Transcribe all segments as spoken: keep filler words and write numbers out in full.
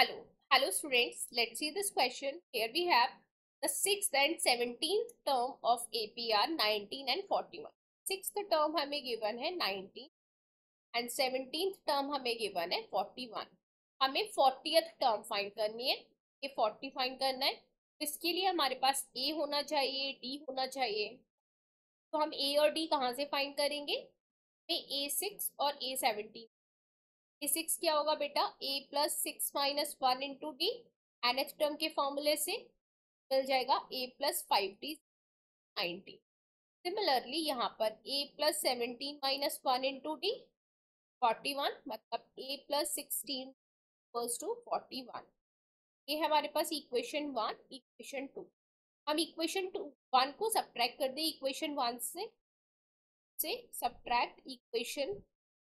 Hello, hello students. Let's see this question. Here we have the sixth and seventeenth term of A P R nineteen and forty-one. Sixth term हमें given है nineteen and seventeenth term हमें given है forty-one. हमें fortieth term find करनी है. ये forty find करना है. तो इसके लिए हमारे पास A होना चाहिए, D होना चाहिए. तो हम A और D कहाँ से find करेंगे? A six और A seventeen. ए सिक्स क्या होगा बेटा? A plus six minus one into D. Nth term के फॉर्मूले से मिल जाएगा A plus five D ninety. Similarly यहाँ पर A plus seventeen minus one into D forty one, मतलब A plus sixteen equals to forty one. ये है हमारे पास इक्वेशन वन. इक्वेशन टू, हम इक्वेशन टू वन को सब्ट्रैक्ट कर दे इक्वेशन वन से से सब्ट्रैक्ट इक्वेशन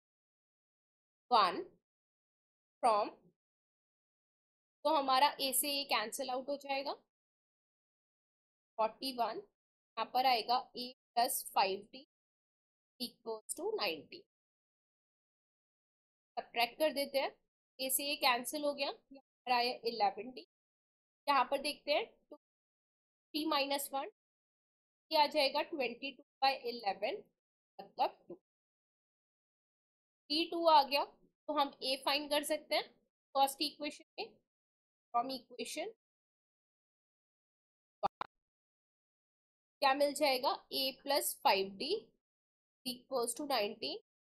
वन फ्रॉम, तो हमारा ए से ए कैंसिल आउट हो जाएगा. फोर्टी वन यहाँ पर आएगा A plus five D equals to ninety. Subtract कर देते हैं. ए से ए कैंसिल हो गया. यहाँ पर आया इलेवन डी. यहाँ पर देखते हैं टू थ्री माइनस वन, ये आ जाएगा ट्वेंटी टू बाई इलेवन, मतलब टू. डी टू आ गया तो हम ए फाइंड कर सकते हैं फर्स्ट इक्वेशन में. फ्रॉम इक्वेशन क्या मिल जाएगा? A plus five D equals to nineteen.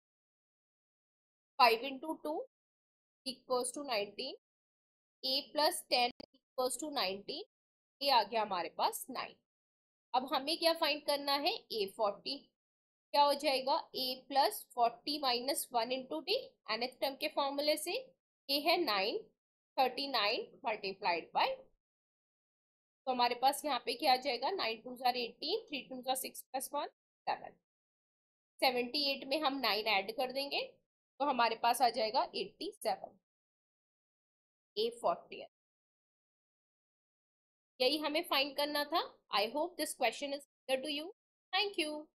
Five into two equals to nineteen. A plus ten equals to nineteen. ये आ गया हमारे पास नाइन. अब हमें क्या फाइंड करना है? A forty. क्या हो जाएगा? A plus forty minus one into D. Nth term के फॉर्मूले से ए है nine, thirty nine multiplied by, तो हमारे पास यहाँ पे क्या आ जाएगा? नाइन टू जार एटीन, थ्री टू जार six plus one seven. Seventy eight में हम नाइन ऐड कर देंगे तो हमारे पास आ जाएगा एट्टी सेवन. ए फोर्टी. यही हमें फाइंड करना था. I hope this question is clear to you. Thank you.